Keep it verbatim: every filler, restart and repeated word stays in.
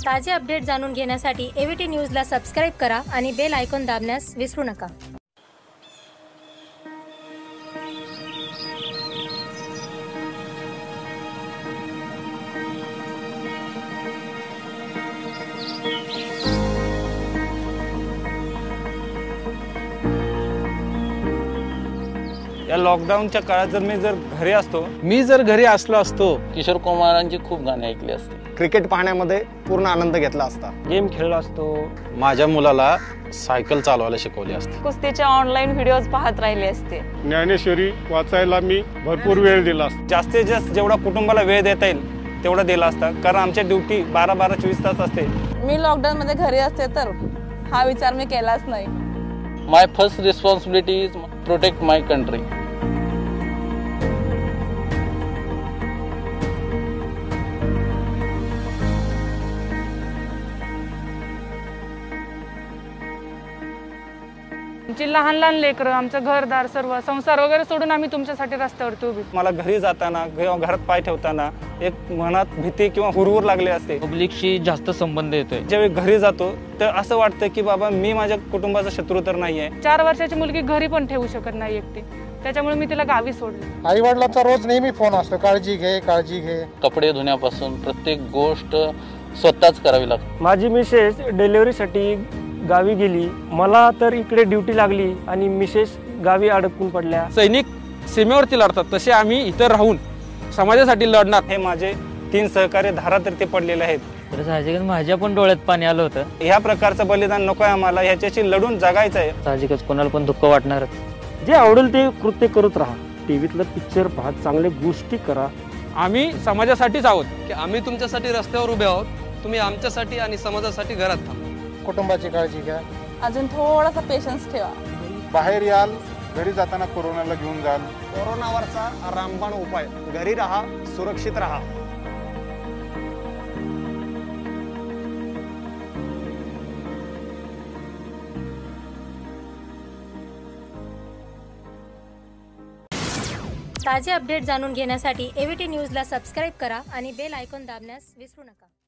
ताजे अपडेट जाणून घेण्यासाठी एव्हीटी न्यूजला सबस्क्राईब करा आणि बेल आयकॉन दाबण्यास विसरू नका। या लॉकडाऊनच्या काळात जर मी जर घरी असतो मी जर घरी असलो असतो किशोर कुमारांची खूप गाणी ऐकली असते, क्रिकेट पाहण्यामध्ये पूर्ण आनंद घेतला असता, गेम खेळलो असतो, माझ्या मुलाला सायकल चालवायला शिकवली असते, कुस्तीचे ऑनलाईन व्हिडिओज पाहत राहिले असते, ज्ञानेश्वरी वाचायला मी भरपूर वेळ दिला असता, जास्तीत जास्त जेवढा कुटुंबाला वेळ देता येईल तेवढा दिला असता, कारण आमच्या ड्युटी बारा बारा चोवीस तास असते। मी लॉकडाऊन मध्ये घरी असते तर हा विचार मी केलाच नाही। My first responsibility is protect my country. आमची लहान लहान लेकरं, आमचं घरदार, सर्व संसार वगैरे सोडून आम्ही तुमच्यासाठी रस्त्यावरती उभी। मला घरी जाताना किंवा घरात पाय ठेवताना एक मनात भीती किंवा हुरहुर लागली असते। पब्लिकशी जास्त संबंध येतोय। ज्यावेळी घरी जातो तर असं वाटतं की बाबा मी माझ्या कुटुंबाचा शत्रू तर नाहीये। चार वर्षाची मुलगी घरी पण ठेवू शकत नाही एकटी, त्याच्यामुळे मी तिला गावी सोडले। आई वडिलांचा रोज नेहमी फोन असतो, काळजी घे काळजी घे। कपडे धुण्यापासून प्रत्येक गोष्ट स्वतःच करावी लागते। माझी मिसेस डिलिव्हरीसाठी गावी गेली, मला तर इकडे ड्युटी लागली आणि मिसेस गावी अडकून पडल्या। सैनिक सीमेवरती लढतात तसे आम्ही इतर राहून समाजासाठी लढणार। हे माझे तीन सहकार्य धारातीर्थी पडलेले आहेत, तर साहजिकच माझ्या पण डोळ्यात पाणी आलं होतं। ह्या प्रकारचं बलिदान नको आहे आम्हाला, ह्याच्याशी लढून जगायचं आहे। साहजिकच कोणाला पण दुःख वाटणारच। जे आवडेल ते कृत्य करत राहा, टीव्हीतलं पिक्चर पाहत चांगल्या गोष्टी करा। आम्ही समाजासाठीच आहोत की आम्ही तुमच्यासाठी रस्त्यावर उभे आहोत, तुम्ही आमच्यासाठी आणि समाजासाठी घरात थांबा। कुटुंबाची काळजी घ्या, अजून थोडासा पेशन्स ठेवा। बाहेर याल, घरी जाताना कोरोनाला घेऊन जाल। कोरोनावरचा रामबाण उपाय, घरी राहा, सुरक्षित राहा। ताजे अपडेट जाणून घेण्यासाठी एव्हीटी न्यूजला सबस्क्राईब करा आणि बेल आयकॉन दाबण्यास विसरू नका।